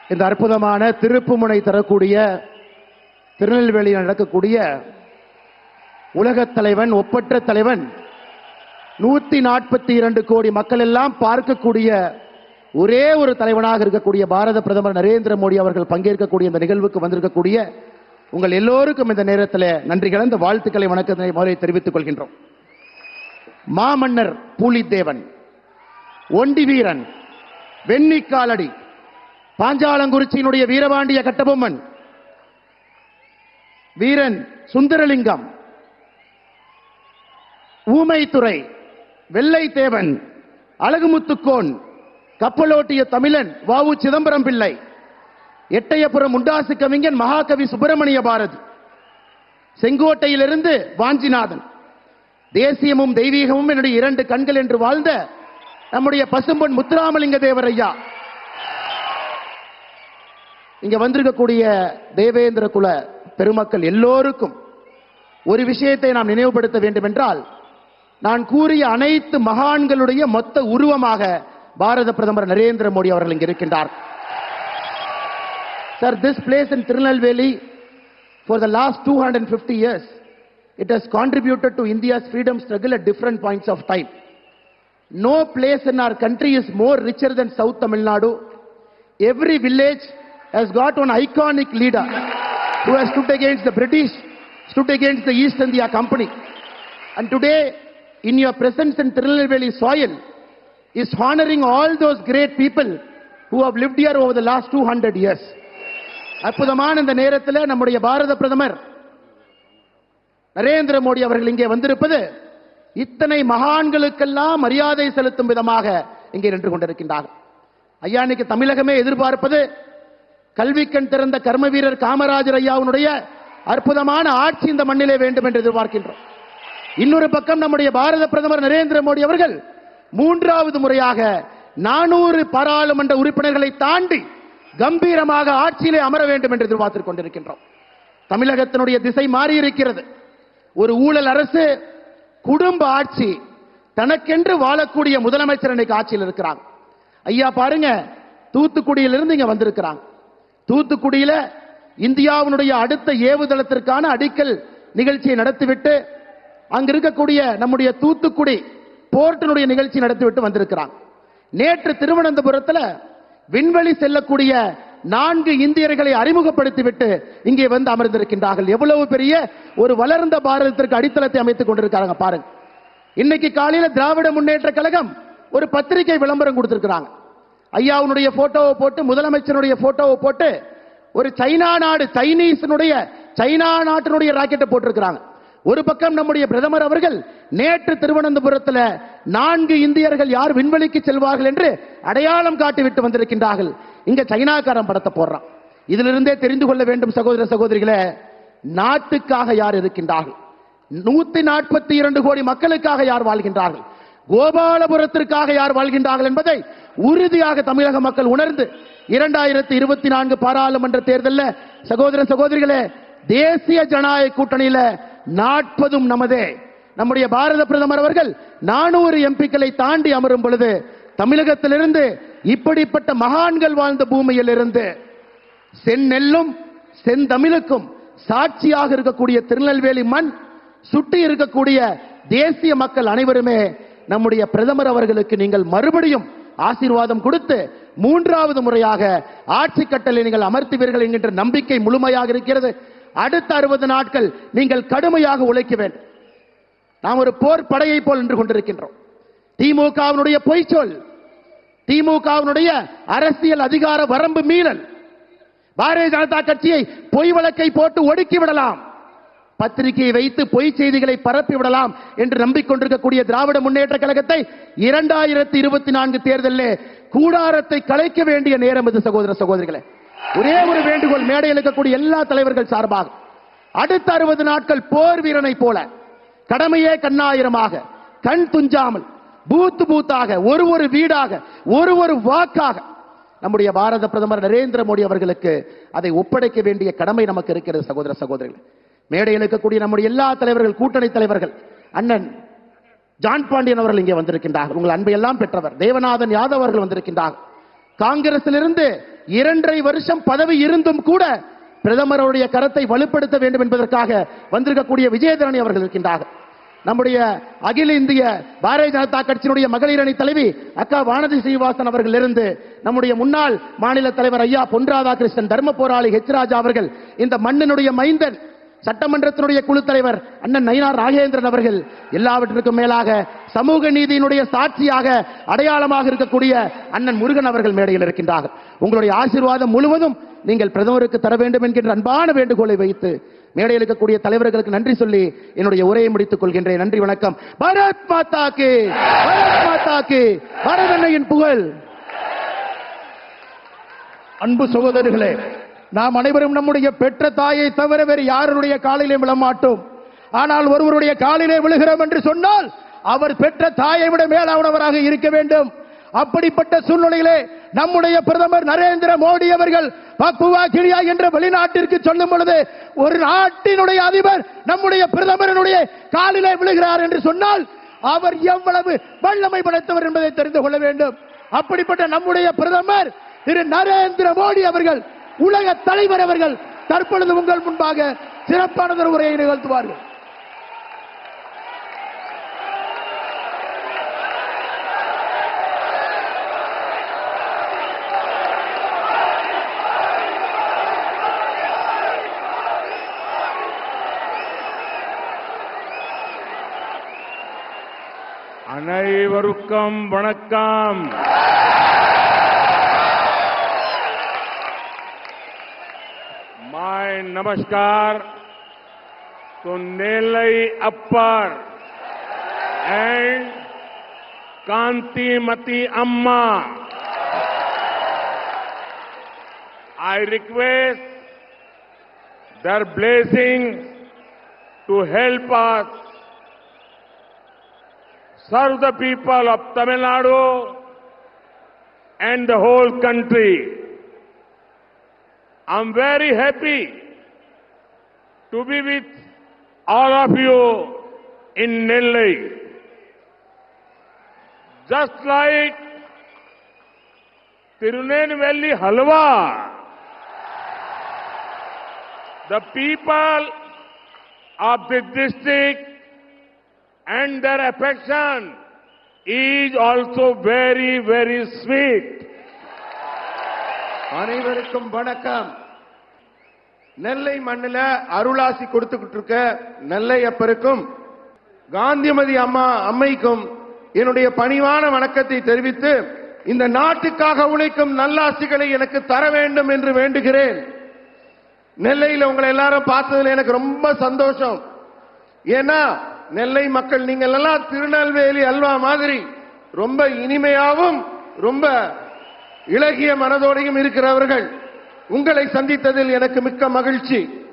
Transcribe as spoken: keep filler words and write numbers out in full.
இந்த அற்புதமான திருப்புமுனை தரக்கூடிய திருநெல்வேலியில் நடக்கக்கூடிய உலகத் தலைவன், ஒப்பற்ற தலைவன், நூத்தி நாற்பத்தி இரண்டு கோடி மக்கள் எல்லாம் பார்க்கக்கூடிய ஒரே ஒரு தலைவனாக இருக்கக்கூடிய பாரத பிரதமர் நரேந்திர மோடி அவர்கள் பங்கேற்கக்கூடிய இந்த நிகழ்வுக்கு வந்திருக்கக்கூடிய உங்கள் எல்லோருக்கும் இந்த நேரத்தில் நன்றி கலந்த வாழ்த்துக்களை, வணக்கத்தை முதலில் தெரிவித்துக் கொள்கின்றோம். மாமன்னர் பூலித்தேவன், ஒண்டி வீரன், வெண்ணிக்காலடி, பாஞ்சாலங்குறிச்சியினுடைய வீரபாண்டிய கட்டபொம்மன், வீரன் சுந்தரலிங்கம், ஊமைத்துறை, வெள்ளைத்தேவன், அழகுமுத்துக்கோன், கப்பலோட்டிய தமிழன் வாவு சிதம்பரம் பிள்ளை, எட்டயபுரம் முண்டாசு கவிஞன் மகாகவி சுப்பிரமணிய பாரதி, செங்கோட்டையிலிருந்து வாஞ்சிநாதன், தேசியமும் தெய்வீகமும் என்னுடைய இரண்டு கண்கள் என்று வாழ்ந்த நம்முடைய பசும்பொன் முத்துராமலிங்க தேவர் ஐயா, இங்க வந்திருக்கக்கூடிய தேவேந்திர குல பெருமக்கள் எல்லோருக்கும் ஒரு விஷயத்தை நாம் நினைவுபடுத்த வேண்டும் என்றால், நான் கூறிய அனைத்து மகான்களுடைய மொத்த உருவமாக பாரத பிரதமர் நரேந்திர மோடி அவர்கள் இங்கு இருக்கின்றார். Sir, this place in Tirunelveli for the last two hundred fifty years, it has contributed to India's freedom struggle at different points of time. No place in our country is more richer than South Tamil Nadu. Every village has got one iconic leader who has stood against the British, stood against the East India Company. And today, in your presence in Tirunelveli soil, is honoring all those great people who have lived here over the last two hundred years. அற்புதமான இந்த நேரத்தில் நம்முடைய பாரத பிரதமர் நரேந்திர மோடி அவர்கள் இங்கே வந்திருப்பது இத்தனை மகான்களுக்கெல்லாம் மரியாதை செலுத்தும் விதமாக இங்கே நின்று கொண்டிருக்கின்றார்கள். ஐயா, இன்னைக்கு தமிழகமே எதிர்பார்ப்பது கல்விக்கண் திறந்த கர்ம வீரர் காமராஜர் ஐயாவுடைய அற்புதமான ஆட்சி இந்த மண்ணிலே வேண்டும் என்று எதிர்பார்க்கின்றோம். இன்னொரு பக்கம் நம்முடைய பாரத பிரதமர் நரேந்திர மோடி அவர்கள் மூன்றாவது முறையாக நானூறு பாராளுமன்ற உறுப்பினர்களை தாண்டி கம்பீரமாக ஆட்சியிலே அமர வேண்டும் என்று எதிர்பார்த்துக் கொண்டிருக்கின்றோம். தமிழகத்தினுடைய திசை மாறி இருக்கிறது. ஒரு ஊழல் அரசு, குடும்ப ஆட்சி, தனக்கென்று வாழக்கூடிய முதலமைச்சர் இன்னைக்கு ஆட்சியில் இருக்கிறாங்க. ஐயா பாருங்க, தூத்துக்குடியிலிருந்து இங்க வந்திருக்கிறாங்க. தூத்துக்குடியில இந்தியாவினுடைய அடுத்த ஏவுதளத்திற்கான அடிக்கல் நிகழ்ச்சியை நடத்திவிட்டு அங்க இருக்கக்கூடிய நம்முடைய தூத்துக்குடி போர்ட்டினுடைய நிகழ்ச்சி நடத்திவிட்டு வந்திருக்கிறாங்க. நேற்று திருவனந்தபுரத்தில் விண்வெளி செல்லக்கூடிய நான்கு இந்தியர்களை அறிமுகப்படுத்திவிட்டு இங்கே வந்து அமர்ந்திருக்கின்றார்கள். எவ்வளவு பெரிய ஒரு வளர்ந்த பாரதத்திற்கு அடித்தளத்தை அமைத்துக் கொண்டிருக்கிறாங்க பாருங்க. இன்னைக்கு காலையில திராவிட முன்னேற்ற கழகம் ஒரு பத்திரிகை விளம்பரம் கொடுத்திருக்கிறாங்க. ஐயாவுடைய போட்டோவை போட்டு, முதலமைச்சருடைய போட்டோவை போட்டு, ஒரு சைனா நாடு, சைனீஸினுடைய சைனா நாட்டினுடைய ராக்கெட்டை போட்டிருக்கிறாங்க. ஒரு பக்கம் நம்முடைய பிரதமர் அவர்கள் நேற்று திருவனந்தபுரத்தில் நான்கு இந்தியர்கள் யார் விண்வெளிக்கு செல்வார்கள் என்று அடையாளம் காட்டிவிட்டு வந்திருக்கின்றார்கள். இங்க சைனாக்காரன் படத்தை போடுறான். இதிலிருந்தே தெரிந்து கொள்ள வேண்டும் சகோதர சகோதரிகளே, நாட்டுக்காக யார் இருக்கின்றார்கள், நூத்தி நாற்பத்தி இரண்டு கோடி மக்களுக்காக யார் வாழ்கின்றார்கள், கோபாலபுரத்திற்காக யார் வாழ்கின்றார்கள் என்பதை உறுதியாக தமிழக மக்கள் உணர்ந்து இரண்டாயிரத்தி இருபத்தி நான்கு பாராளுமன்ற தேர்தலில் சகோதர சகோதரிகளே, தேசிய ஜனநாயக கூட்டணியில நாற்பதும் நமதே. நம்முடைய பாரத பிரதமர் அவர்கள் நானூறு எம்பிக்களை தாண்டி அமரும் பொழுது தமிழகத்திலிருந்து இப்படிப்பட்ட மகான்கள் வாழ்ந்த பூமியில் இருந்து செந்நெல்லும் செந்தமிழுக்கும் சாட்சியாக இருக்கக்கூடிய திருநெல்வேலி மண், சுட்டி இருக்கக்கூடிய தேசிய மக்கள் அனைவருமே நம்முடைய பிரதமர் அவர்களுக்கு நீங்கள் மறுபடியும் ஆசீர்வாதம் கொடுத்து மூன்றாவது முறையாக ஆட்சி கட்டளை நீங்கள் அமர்த்துவீர்கள் என்கின்ற நம்பிக்கை முழுமையாக இருக்கிறது. அடுத்த அறுபது நாட்கள் நீங்கள் கடுமையாக உழைக்க வேண்டும். நாம் ஒரு போர் படையை போல் நின்று கொண்டிருக்கின்றோம். திமுகவினுடைய பொய்ச்சொல், திமுகவினுடைய அரசியல் அதிகார வரம்பு மீறல், பாரதிய ஜனதா கட்சியை பொய் வழக்கை போட்டு ஒடுக்கி விடலாம், பத்திரிகையை வைத்து பொய் செய்திகளை பரப்பி விடலாம் என்று நம்பிக்கொண்டிருக்கக்கூடிய திராவிட முன்னேற்ற கழகத்தை இரண்டாயிரத்தி இருபத்தி நான்கு தேர்தலில் கூடாரத்தை கலைக்க வேண்டிய நேரம் இது சகோதர சகோதரிகளே. ஒரே ஒரு வேண்டுகோள் மேடையில் இருக்கக்கூடிய எல்லா தலைவர்கள் சார்பாக, அடுத்த அறுபது நாட்கள் போர் வீரனை போல கடமையே கண்ணாயிரமாக, கண் துஞ்சாமல், பூத்து பூத்தாக, ஒரு ஒரு வீடாக, ஒரு ஒரு வாக்காக நம்முடைய பாரத பிரதமர் நரேந்திர மோடி அவர்களுக்கு அதை ஒப்படைக்க வேண்டிய கடமை நமக்கு இருக்கிறது சகோதர சகோதரிகள். மேடையில் இருக்கக்கூடிய நம்முடைய எல்லா தலைவர்கள், கூட்டணி தலைவர்கள், அண்ணன் ஜான் பாண்டியன் அவர்கள் இங்கே வந்திருக்கின்றார்கள். உங்கள் அன்பை எல்லாம் பெற்றவர் தேவநாதன் யாதவ் அவர்கள் வந்திருக்கின்றார்கள். காங்கிரசிலிருந்து இரண்டரை வருஷம் பதவி இருந்தும் கூட பிரதமருடைய கரத்தை வலுப்படுத்த வேண்டும் என்பதற்காக வந்திருக்கக்கூடிய விஜயதரணி அவர்கள் இருக்கின்றார்கள். நம்முடைய அகில இந்திய பாரதிய ஜனதா கட்சியினுடைய மகளிர் அணி தலைவி அக்கா வானதி ஸ்ரீனிவாசன் அவர்கள் இருந்து நம்முடைய முன்னாள் மாநில தலைவர் ஐயா பொன் ராதாகிருஷ்ணன், தர்ம போராளி ஹெச் ராஜா அவர்கள், இந்த மண்ணினுடைய மைந்தன் சட்டமன்றத்தினுடைய குழு தலைவர் அண்ணன் நயினார் நாகேந்திரன் அவர்கள், எல்லாவற்றிற்கும் மேலாக சமூக நீதியினுடைய சாட்சியாக அடையாளமாக இருக்கக்கூடிய அண்ணன் முருகன் அவர்கள் மேடையில் இருக்கின்றார்கள். உங்களுடைய ஆசீர்வாதம் முழுவதும் நீங்கள் பிரதமருக்கு தர வேண்டும் என்கின்ற அன்பான வேண்டுகோளை வைத்து மேடையில் இருக்கக்கூடிய தலைவர்களுக்கு நன்றி சொல்லி என்னுடைய உரையை முடித்துக் கொள்கின்றேன். நன்றி, வணக்கம். பாரத் மாதா கி, பாரத் மாதா கி, பாரத அன்னையின் புகழ். அன்பு சகோதரர்களே, நாம் அனைவரும் நம்முடைய பெற்ற தாயை தவிர வேறு யாருடைய காலிலே விழமாட்டோம். ஆனால் ஒருவருடைய காலிலே விழுகிறோம் என்று சொன்னால் அவர் பெற்ற தாயை விட மேலானவராக இருக்க வேண்டும். அப்படிப்பட்ட சூழ்நிலையிலே நம்முடைய பிரதமர் நரேந்திர மோடி அவர்கள் பப்புவா கினியா என்ற வெளிநாட்டிற்கு சொல்லும் பொழுது ஒரு நாட்டினுடைய அதிபர் நம்முடைய பிரதமருடைய காலிலே விழுகிறார் என்று சொன்னால் அவர் எவ்வளவு வல்லமை படைத்தவர் என்பதை தெரிந்து கொள்ள வேண்டும். அப்படிப்பட்ட நம்முடைய பிரதமர் திரு நரேந்திர மோடி அவர்கள், உலக தலைவர் அவர்கள் தற்பொழுது உங்கள் முன்பாக சிறப்பான உரையை நிகழ்த்துவார்கள். அனைவருக்கும் வணக்கம். My namaskar to Nellai Appar and Kantimati Amma. I request their blessing to help us serve the people of Tamil Nadu and the whole country. I'm very happy to be with all of you in Nellai. Just like Tirunelveli Halwa, the people of the district and their affection is also very, very sweet. அனைவருக்கும் வணக்கம். நெல்லை மண்ணில அருளாசி கொடுத்துக்கிட்டு இருக்க நெல்லை அப்பருக்கும் காந்திமதி அம்மா அம்மைக்கும் என்னுடைய பணிவான வணக்கத்தை தெரிவித்து இந்த நாட்டுக்காக உழைக்கும் நல்லாசிகளை எனக்கு தர வேண்டும் என்று வேண்டுகிறேன். நெல்லையில் உங்களை எல்லாரும் பார்த்ததுல எனக்கு ரொம்ப சந்தோஷம். ஏன்னா நெல்லை மக்கள் நீங்கள் எல்லாம் திருநெல்வேலி அல்வா மாதிரி ரொம்ப இனிமையாகவும் ரொம்ப இலகிய மனதோடையும் இருக்கிறவர்கள். உங்களை சந்தித்ததில் எனக்கு மிக்க மகிழ்ச்சி.